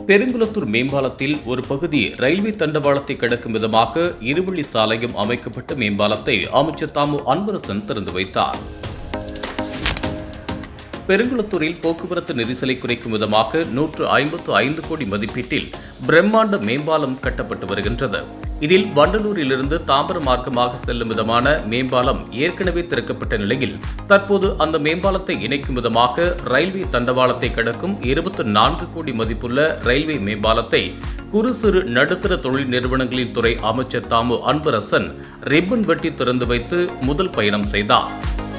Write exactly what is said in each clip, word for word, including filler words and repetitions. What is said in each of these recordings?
பெருங்குளத்தூர் மேம்பாலத்தில் ஒரு பகுதி ரயில்வே தண்டவாளத்தை கடக்கும் விதமாக இருவழி சாலையும் அமைக்கப்பட்ட மேம்பாலத்தை அமைச்சர் தாமு அன்பரசன் திறந்து வைத்தார். பெருங்குளத்தூரில் போக்குவரத்து நெரிசலை குறைக்கும் விதமாக நூற்று ஐம்பத்து ஐந்து கோடி மதிப்பீட்டில் பிரம்மாண்ட மேம்பாலம் கட்டப்பட்டு வருகின்றது. இதில் வண்டலூரிலிருந்து தாம்பரம் மார்க்கமாக செல்லும் விதமான மேம்பாலம் ஏற்கனவே திறக்கப்பட்ட நிலையில் தற்போது அந்த மேம்பாலத்தை இணைக்கும் விதமாக ரயில்வே தண்டவாளத்தை கடக்கும் இருபத்தி நான்கு கோடி மதிப்புள்ள ரயில்வே மேம்பாலத்தை குறு சிறு நடுத்தர தொழில் நிறுவனங்களின் துறை அமைச்சர் தாமு அன்பரசன் ரிப்பன் வெட்டி திறந்து வைத்து முதல் பயணம் செய்தார்.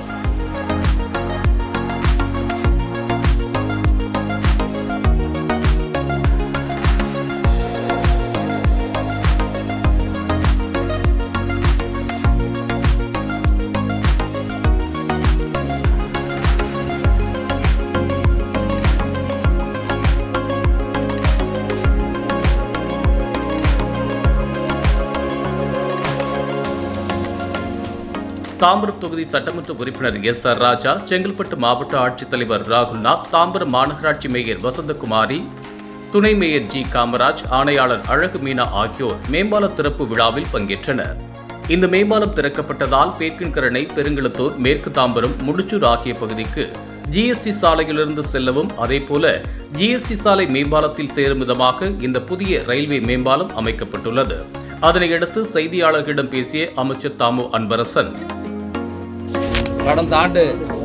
தாம்பரம் தொகுதி சட்டமன்ற உறுப்பினர் எஸ் ஆர் ராஜா, செங்கல்பட்டு மாவட்ட ஆட்சித்தலைவர் ராகுல்நாத், தாம்பரம் மாநகராட்சி மேயர் வசந்தகுமாரி, துணை மேயர் ஜி காமராஜ், ஆணையாளர் அழகு மீனா ஆகியோர் மேம்பால திறப்பு விழாவில் பங்கேற்றனர். இந்த மேம்பாலம் திறக்கப்பட்டதால் பேட்கின்கரணை, பெருங்குளத்தூர், மேற்கு தாம்பரம், முடிச்சூர் ஆகிய பகுதிக்கு ஜிஎஸ்டி சாலையிலிருந்து செல்லவும், அதேபோல ஜிஎஸ்டி சாலை மேம்பாலத்தில் சேரும் விதமாக இந்த புதிய ரயில்வே மேம்பாலம் அமைக்கப்பட்டுள்ளது. அதனையடுத்து செய்தியாளர்களிடம் பேசிய அமைச்சர் தாமு அன்பரசன், கடந்த ஆண்டு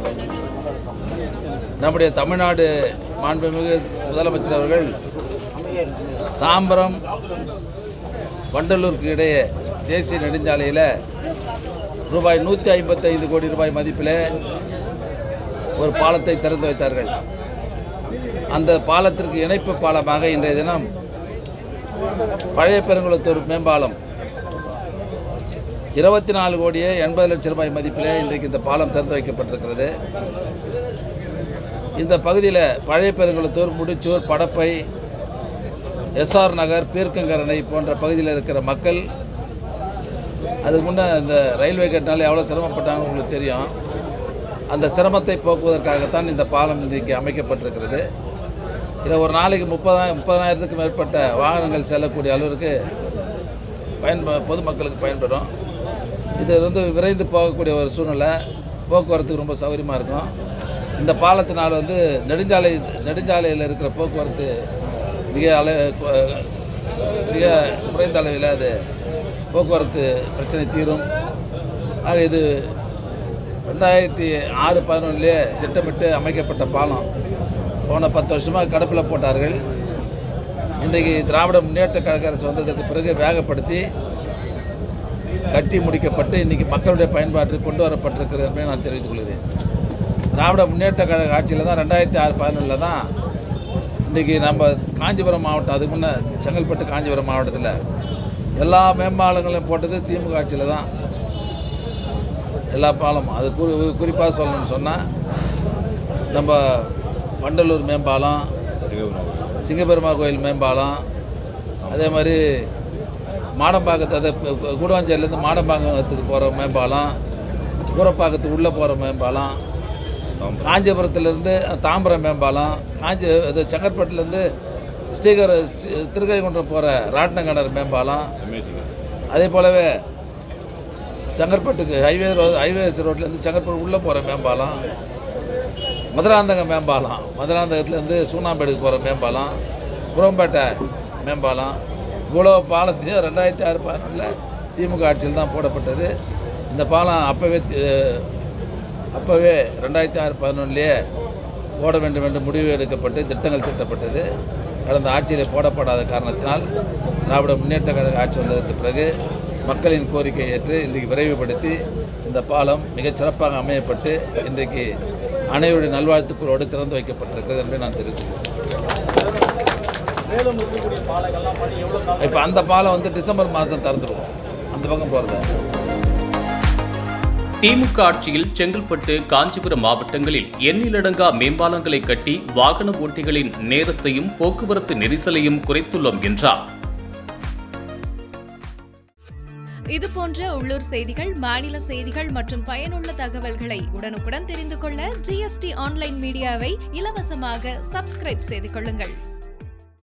நம்முடைய தமிழ்நாடு மாண்புமிகு முதலமைச்சர் அவர்கள் தாம்பரம் வண்டலூருக்கு இடையே தேசிய நெடுஞ்சாலையில் ரூபாய் நூற்றி ஐம்பத்தி ஐந்து கோடி ரூபாய் மதிப்பில் ஒரு பாலத்தை திறந்து வைத்தார்கள். அந்த பாலத்திற்கு இணைப்பு பாலமாக இன்றைய தினம் பழைய பெருங்குளத்தூர் மேம்பாலம் இருபத்தி நாலு கோடியே எண்பது லட்சம் ரூபாய் மதிப்பில் இன்றைக்கு இந்த பாலம் திறந்து வைக்கப்பட்டிருக்கிறது. இந்த பகுதியில் பழைய பெருங்குளத்தூர், முடிச்சூர், படப்பை, எஸ்ஆர் நகர், பீர்க்கங்கரணை போன்ற பகுதியில் இருக்கிற மக்கள் அதுக்கு முன்னே இந்த ரயில்வே கட்டினால எவ்வளோ சிரமப்பட்டாங்க உங்களுக்கு தெரியும். அந்த சிரமத்தை போக்குவதற்காகத்தான் இந்த பாலம் இன்றைக்கு அமைக்கப்பட்டிருக்கிறது. இதில் ஒரு நாளைக்கு முப்பதாயிரம் முப்பதாயிரத்துக்கும் மேற்பட்ட வாகனங்கள் செல்லக்கூடிய அளவிற்கு பயன்ப பொதுமக்களுக்கு பயன்படும். இது வந்து விரைந்து போகக்கூடிய ஒரு சூழ்நிலை, போக்குவரத்துக்கு ரொம்ப சௌகரியமாக இருக்கும். இந்த பாலத்தினால் வந்து நெடுஞ்சாலை நெடுஞ்சாலையில் இருக்கிற போக்குவரத்து மிக அள மிக குறைந்த அளவில் அது போக்குவரத்து பிரச்சனை தீரும். ஆக இது ரெண்டாயிரத்தி ஆறு பதினொன்றுலேயே திட்டமிட்டு அமைக்கப்பட்ட பாலம். போன பத்து வருஷமாக கடப்பில் போட்டார்கள். இன்றைக்கு திராவிட முன்னேற்ற கழக அரசு வந்ததற்கு பிறகு வேகப்படுத்தி கட்டி முடிக்கப்பட்டு இன்றைக்கி மக்களுடைய பயன்பாட்டிற்கு கொண்டு வரப்பட்டிருக்கிறது என்பதை நான் தெரிவித்துக் கொள்கிறேன். திராவிட முன்னேற்ற கழக ஆட்சியில் தான் ரெண்டாயிரத்தி ஆறு பதினொன்றில் தான் இன்றைக்கி நம்ம காஞ்சிபுரம் மாவட்டம், அதுக்கு முன்னே செங்கல்பட்டு காஞ்சிபுரம் மாவட்டத்தில் எல்லா மேம்பாலங்களையும் போட்டது திமுக ஆட்சியில் தான். எல்லா பாலமும் அது குறி குறிப்பாக சொல்லணும்னு சொன்னால் நம்ம வண்டலூர் மேம்பாலம், சிங்கப்பெருமா கோயில் மேம்பாலம், அதே மாதிரி மாடம்பாக்கத்து, அதை கூடுவாஞ்சேரிலேருந்து மாடம்பாக்கத்துக்கு போகிற மேம்பாலம், ஊரப்பாக்கத்துக்கு உள்ளே போகிற மேம்பாலம், காஞ்சிபுரத்துலேருந்து தாம்பரம் மேம்பாலம், காஞ்சி இது செங்கற்பட்டுலேருந்து ஸ்ரீகர திருக்கழிகுன்றம் போகிற ராட்டினங்கடர் மேம்பாலம், அதே போலவே செங்கற்பட்டுக்கு ஹைவே ரோ ஹைவேஸ் ரோட்லேருந்து செங்கற்பட்டு உள்ளே போகிற மேம்பாலம், மதுராந்தகம் மேம்பாலம், மதுராந்தகத்துலேருந்து சூனாம்பேடுக்கு போகிற மேம்பாலம், குரோம்பேட்டை மேம்பாலம், இவ்வளோ பாலத்தையும் ரெண்டாயிரத்தி ஆறு பதினொன்றில் திமுக ஆட்சியில் தான் போடப்பட்டது. இந்த பாலம் அப்போவே அப்போவே ரெண்டாயிரத்தி ஆறு பதினொன்றுலேயே போட வேண்டும் என்று முடிவு எடுக்கப்பட்டு திட்டங்கள் திட்டப்பட்டது. கடந்த ஆட்சியில் போடப்படாத காரணத்தினால் திராவிட முன்னேற்ற கழக ஆட்சி வந்ததற்கு பிறகு மக்களின் கோரிக்கையை ஏற்று இன்றைக்கு விரைவுபடுத்தி இந்த பாலம் மிகச் சிறப்பாக அமையப்பட்டு இன்றைக்கு அனைவருடைய நல்வாழ்த்துக்களோடு திறந்து வைக்கப்பட்டிருக்கிறது என்று நான் தெரிவித்துள்ளேன். இப்போ அந்த பாலம் வந்து டிசம்பர் மாதம் திறந்துருவோம், அந்த பக்கம் போகிறது. திமுக ஆட்சியில் செங்கல்பட்டு, காஞ்சிபுரம் மாவட்டங்களில் எண்ணிலடங்கா மேம்பாலங்களை கட்டி வாகன ஓட்டிகளின் நேரத்தையும் போக்குவரத்து நெரிசலையும் குறைத்துள்ளோம் என்றார். இதுபோன்ற உள்ளூர் செய்திகள், மாநில செய்திகள் மற்றும் பயனுள்ள தகவல்களை உடனுக்குடன் தெரிந்து கொள்ள ஜிஎஸ்டி ஆன்லைன் மீடியாவை இலவசமாக சப்ஸ்கிரைப் செய்து கொள்ளுங்கள்.